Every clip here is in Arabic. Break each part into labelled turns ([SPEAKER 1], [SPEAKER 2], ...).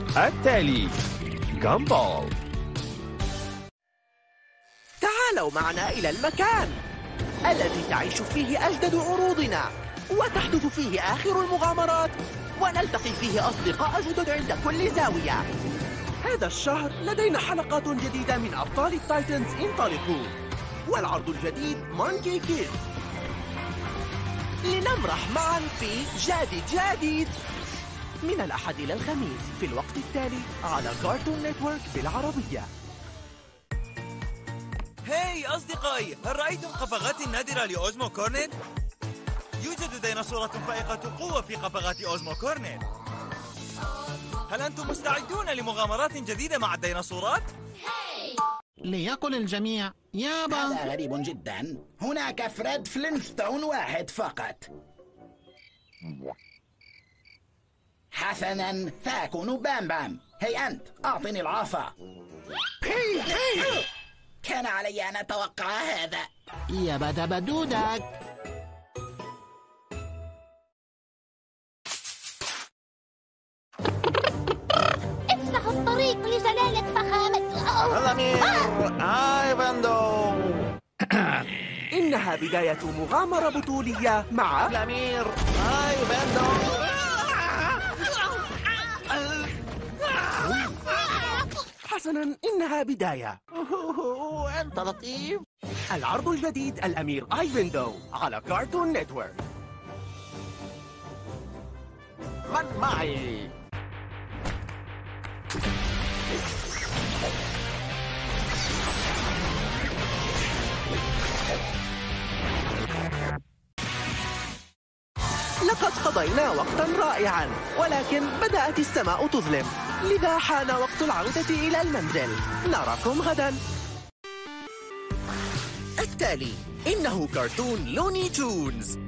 [SPEAKER 1] التالي جامبول.
[SPEAKER 2] تعالوا معنا إلى المكان الذي تعيش فيه أجدد عروضنا وتحدث فيه آخر المغامرات ونلتقي فيه أصدقاء جدد عند كل زاوية. هذا الشهر لدينا حلقات جديدة من أبطال التايتنز انطلقوا، والعرض الجديد مونكي كيد. لنمرح معا في جديد من الأحد إلى الخميس في الوقت التالي على كارتون نتورك بالعربية.
[SPEAKER 3] هاي أصدقائي، هل رأيتم قفغات النادرة لأوزمو كورنيل؟ يوجد ديناصورة فائقة قوة في قفغات أوزمو كورنيل. هل أنتم مستعدون لمغامرات جديدة مع الديناصورات؟
[SPEAKER 4] ليقل الجميع يابا.
[SPEAKER 5] هذا غريب جدا، هناك فريد فلينستون واحد فقط. حسنا، سأكون بام بام. هي أنت، أعطني العصا. كان علي أن أتوقع هذا.
[SPEAKER 4] يابا دبدودك.
[SPEAKER 6] افتح الطريق لجلالة فخامة
[SPEAKER 1] الأمير آيفاندو.
[SPEAKER 2] إنها بداية مغامرة بطولية مع
[SPEAKER 1] الأمير آيفاندو.
[SPEAKER 2] حسنا، إنها بداية.
[SPEAKER 1] أنت لطيف.
[SPEAKER 2] العرض الجديد الأمير آيفاندو على كارتون نتورك.
[SPEAKER 1] من معي؟
[SPEAKER 2] لقد قضينا وقتا رائعا، ولكن بدأت السماء تظلم، لذا حان وقت العودة إلى المنزل. نراكم غدا. التالي إنه كرتون لوني تونز.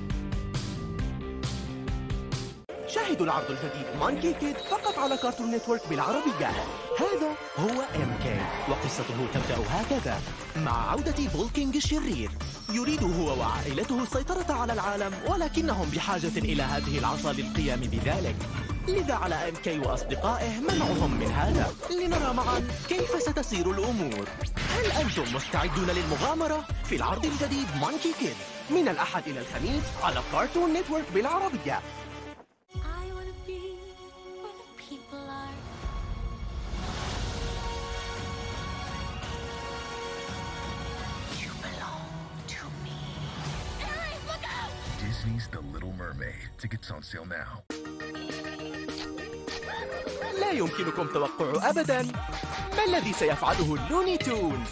[SPEAKER 2] شاهدوا العرض الجديد مونكي كيد فقط على كارتون نتورك بالعربية. هذا هو MK، وقصته تبدأ هكذا مع عودة بولكينج الشرير. يريد هو وعائلته السيطرة على العالم، ولكنهم بحاجة إلى هذه العصا للقيام بذلك. لذا على MK وأصدقائه منعهم من هذا. لنرى معا كيف ستسير الأمور. هل أنتم مستعدون للمغامرة في العرض الجديد مونكي كيد من الأحد إلى الخميس على كارتون نتورك بالعربية؟
[SPEAKER 7] Disney's The Little Mermaid. Tickets on sale now.
[SPEAKER 2] لا يمكنكم توقع أبداً ما الذي سيفعله اللوني تونز.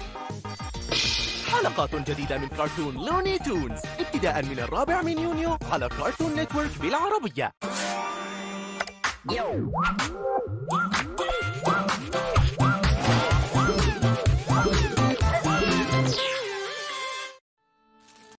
[SPEAKER 2] حلقات جديدة من كارتون لوني تونز ابتداء من 4 يونيو على كارتون نتورك بالعربية.